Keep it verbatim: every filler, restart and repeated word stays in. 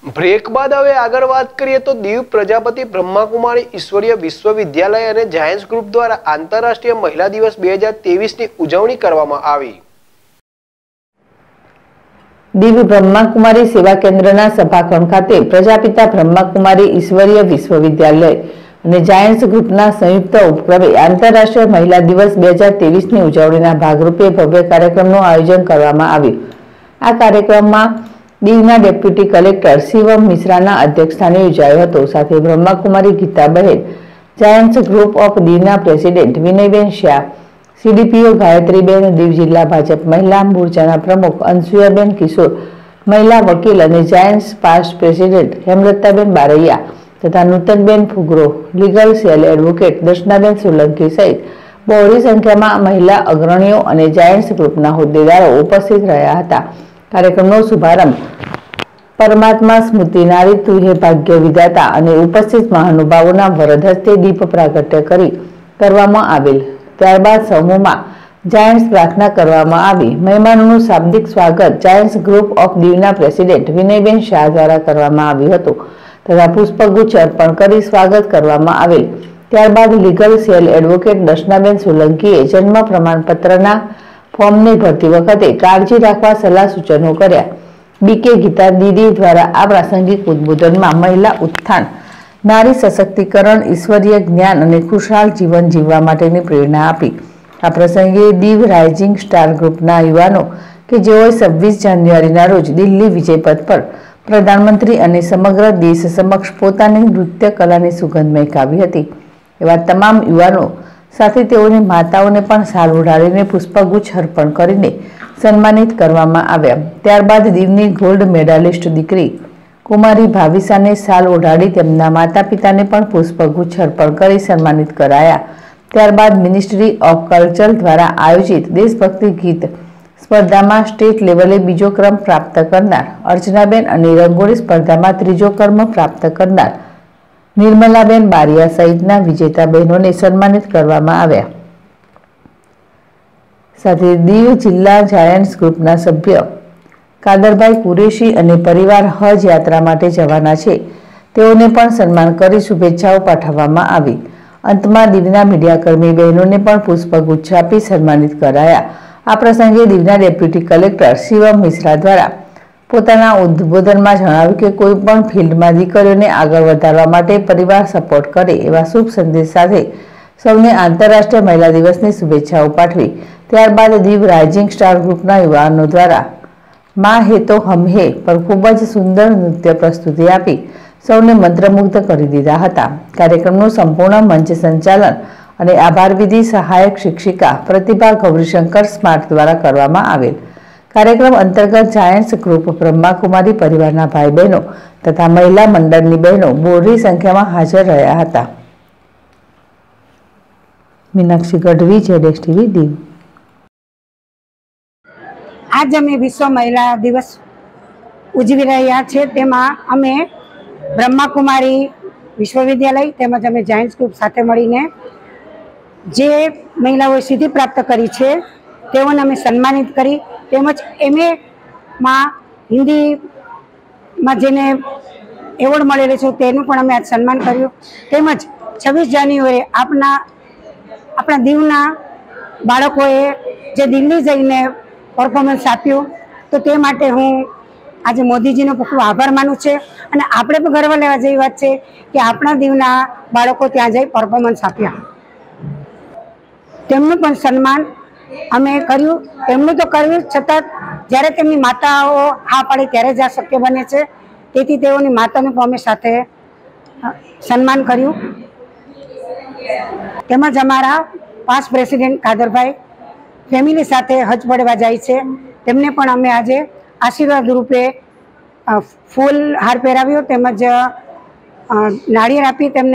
Break બાદ હવે આગળ વાત કરીએ તો દીવ પ્રજાપતિ બ્રહ્માકુમારી ઈશ્વરીય વિશ્વવિદ્યાલય અને જાયન્ટ્સ ગ્રુપ દ્વારા આંતરરાષ્ટ્રીય મહિલા દિવસ બે હજાર ત્રેવીસ ની ઉજવણી કરવામાં આવી। દીવ બ્રહ્માકુમારી સેવા કેન્દ્રના સભાખંડ ખાતે પ્રજાપિતા બ્રહ્માકુમારી ઈશ્વરીય વિશ્વવિદ્યાલય અને જાયન્ટ્સ ગ્રુપના સંયુક્ત ઉપક્રમે આંતરરાષ્ટ્રીય મહિલા દિવસ બે હજાર ત્રેવીસ ની ઉજવણીના ભાગરૂપે ભવ્ય કાર્યક્રમનું આયોજન કરવામાં આવ્યું। આ કાર્યક્રમમાં દીવના ડેપ્યુટી કલેક્ટર શિવમ મિશ્રાના અધ્યક્ષસ્થાને યોજાયો હતો। સાથે Brahmakumari Gitaben, Giants group of દીવના પ્રેસિડેન્ટ વિનયબેન શાહ, સીડીપીઓ ગાયત્રીબેન, દીવ જિલ્લા ભાજપ મહિલા મોરચાના પ્રમુખ અનસુયાબેન કિશોર, મહિલા વકીલ અને Giants past president Hemlataben Baraiya તથા Nutanben Fugro, legal cell advocate Darshanaben Solanki સહિત બહોળી સંખ્યામાં મહિલા અગ્રણીઓ અને જાયન્ટ્સ ગ્રુપના હોદ્દેદારો ઉપસ્થિત રહ્યા હતા। કાર્યક્રમનો શુભારંભ પરમાત્મા સ્મૃતિ નારી તુહે ભાગ્ય વિધાતા અને ઉપસ્થિત મહાનુભાવોના વરદ હસ્તે દીપ પ્રાગટ્ય કરી કરવામાં આવેલ। ત્યારબાદ સમૂહમાં જાયન્ટ્સ પ્રાર્થના કરવામાં આવી। મહેમાનોનું શાબ્દિક સ્વાગત જાયન્ટ્સ ગ્રુપ ઓફ દીવના પ્રેસિડેન્ટ વિનયબેન શાહ દ્વારા કરવામાં આવ્યું હતું તથા પુષ્પગુચ્છ અર્પણ કરી સ્વાગત કરવામાં આવેલ। ત્યારબાદ લીગલ સેલ એડવોકેટ દર્શનાબેન સોલંકીએ જન્મ પ્રમાણપત્રના ફોર્મને ભરતી વખતે કાળજી રાખવા સલાહ સૂચનો કર્યા। બીકે ગીતા દીદી દ્વારા આ પ્રાસંગિક ઉદ્બોધનમાં મહિલા ઉત્થાન, નારી સશક્તિકરણ, ઈશ્વરીય જ્ઞાન અને ખુશહાલ જીવન જીવવા માટેની પ્રેરણા આપી। આ પ્રસંગે દીવ રાઇઝિંગ સ્ટાર ગ્રુપના યુવાનો કે જેઓએ છવ્વીસ જાન્યુઆરીના રોજ દિલ્હી વિજયપથ પર પ્રધાનમંત્રી અને સમગ્ર દેશ સમક્ષ પોતાની નૃત્ય કલાની સુગંધ મહેકાવી હતી, એવા તમામ યુવાનો સાથે તેઓની માતાઓને પણ શાલ ઓઢાડીને પુષ્પગુચ્છ અર્પણ કરીને સન્માનિત કરવામાં આવ્યા। ત્યારબાદ દીવની ગોલ્ડ મેડાલિસ્ટ દીકરી કુમારી ભાવિસાને શાલ ઓઢાડી તેમના માતા પિતાને પણ પુષ્પગુચ્છ અર્પણ કરી સન્માનિત કરાયા। ત્યારબાદ મિનિસ્ટ્રી ઓફ કલ્ચર દ્વારા આયોજિત દેશભક્તિ ગીત સ્પર્ધામાં સ્ટેટ લેવલે બીજો ક્રમ પ્રાપ્ત કરનાર અર્ચનાબેન અને રંગોળી સ્પર્ધામાં ત્રીજો ક્રમ પ્રાપ્ત કરનાર નિર્મલાબેન બારિયા સહિતના વિજેતા બહેનોને સન્માનિત કરવામાં આવ્યા। સાથે દીવ જિલ્લા જાયન્ટ્સ ગ્રુપના સભ્ય કાદરભાઈ કુરેશી અને પરિવાર હજ યાત્રા માટે જવાના છે, તેઓને પણ સન્માન કરી શુભેચ્છાઓ પાઠવવામાં આવી। અંતમાં દીવના મીડિયાકર્મી બહેનોને પણ પુષ્પગુચ્છ આપી સન્માનિત કરાયા। આ પ્રસંગે દીવના ડેપ્યુટી કલેક્ટર શિવમ મિશ્રા દ્વારા પોતાના ઉદ્બોધનમાં જણાવ્યું કે કોઈ પણ ફિલ્ડમાં દીકરીઓને આગળ વધારવા માટે પરિવાર સપોર્ટ કરે એવા શુભ સંદેશ સાથે સૌને આંતરરાષ્ટ્રીય મહિલા દિવસની શુભેચ્છાઓ પાઠવી। ત્યારબાદ દીવ રાઇઝિંગ સ્ટાર ગ્રુપના યુવાનો દ્વારા માં હે તો હમ હે પર ખૂબ જ સુંદર નૃત્ય પ્રસ્તુતિ આપી સૌને મંત્રમુગ્ધ કરી દીધા હતા। કાર્યક્રમનું સંપૂર્ણ મંચ સંચાલન અને આભાર વિધિ સહાયક શિક્ષિકા પ્રતિભા ગૌરીશંકર સ્માર્ટ દ્વારા કરવામાં આવેલ। કાર્યક્રમ અંતર્ગત જાયન્ટ્સ ગ્રુપ બ્રહ્માકુમારી પરિવારના ભાઈ બહેનો તથા મહિલા મંડળની બહેનો બહોળી સંખ્યામાં હાજર રહ્યા હતા। Meenakshi Gadhvi, Jedex TV, Diu. आज अमे विश्व महिला दिवस उजवी रह्या छे, तेमां अमे ब्रह्माकुमारी विश्वविद्यालय तेमज अमे जायन्ट्स ग्रुप साथे मळीने जे महिलाओए सिद्धि प्राप्त करी छे तेओने अमे सन्मानित करी, तेमज एमए मां हिंदी में जेने एवोर्ड मळेलो छे तेनुं पण अमे आज सन्मान कर्युं। तेमज छब्बीस जान्युआरी आपना आपणा दीवना बाळकोए जे दिल्ही जईने परफॉर्मन्स आप्युं, तो ते माटे हूँ आज मोदीजीनो खूब आभार मानु छे अने आपणे पण गर्व लेवा जेवी वात छे के आपणा दीवना बाळको त्यां जई परफॉर्मन्स आप्या। तेमनुं पण सन्मान अमे कर्युं। तेमनुं तो कर्युं छतां ज्यारे तेमनी माताओ हा पाडे त्यारे ज आ शक्य बने छे, तेथी तेओनी मातानुं पण अमे साथे सन्मान कर्युं। तेमज अमारा पास्ट प्रेसिडेंट कादरभाई फेमिली साथे हज पड़वा जाय छे, तेमने पण अमे आजे आशीर्वाद रूपे फूल हार पहेराव्यो तेमज नारिયેળ આપી तेमने